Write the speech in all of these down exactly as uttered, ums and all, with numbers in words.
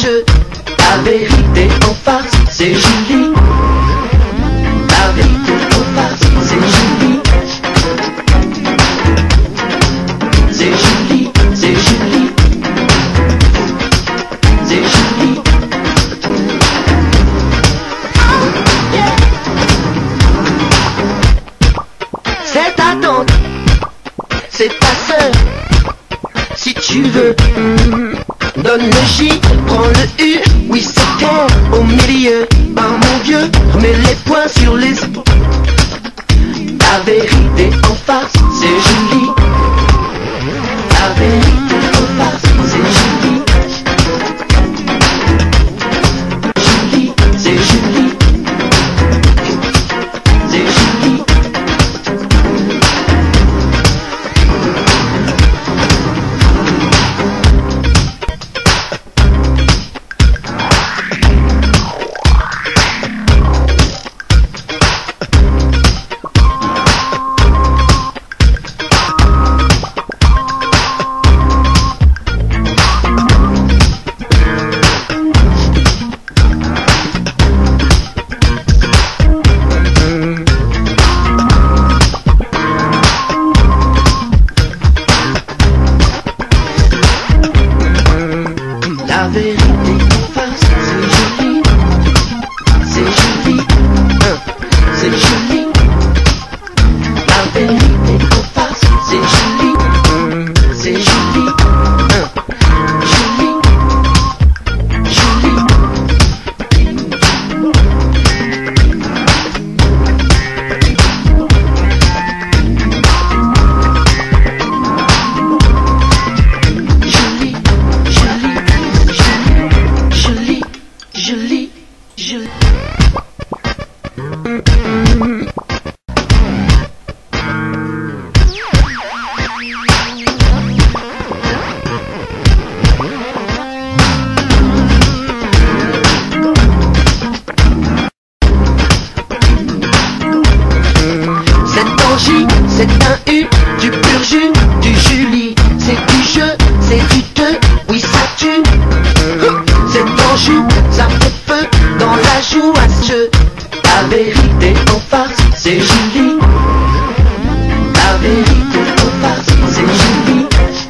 jeu. La vérité en face, c'est Julie. La vérité en face, c'est Julie. C'est Julie, c'est Julie. C'est Julie. C'est ta tante, c'est ta sœur. Si tu veux, donne le J, prends le U. Oui, c'est clair, au milieu. Ben mon vieux, remets les poings sur les épaules. La vérité en face, c'est Julie. La vérité en face, c'est Julie. Julie, c'est Julie. C'est Julie. La vérité en face, c'est Julie. C'est Julie. Hein, c'est Julie. La vérité en face, c'est Julie. C'est Julie. Hein, Julie. Julie. Julie, Julie. C'est un J, c'est un U, du pur jus, du Julie. C'est du jeu, c'est du te, oui ça tue. C'est en jus, ça fait feu dans la joue à ce jeu. La vérité en face, c'est Julie. La vérité en face, c'est Julie.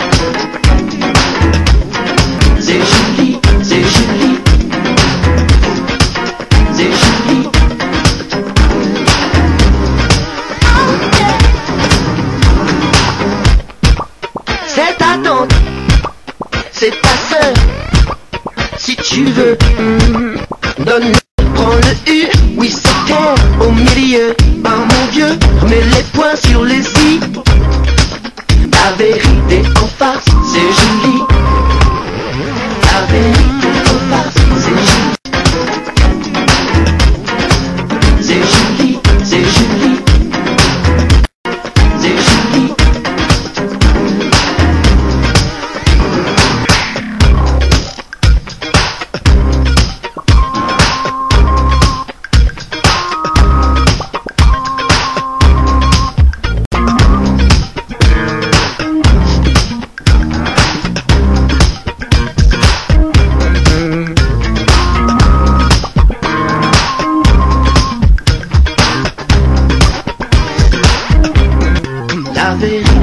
C'est Julie, c'est Julie. C'est Julie. C'est ta tante, c'est ta sœur. Si tu veux, donne le, prends le U. Oui, c'est clair, au milieu. Ben mon vieux, remets les poings sur les i. La vérité en face, c'est Julie. La vérité en face, c'est Julie. C'est Julie, c'est Julie. C'est Julie. La vérité.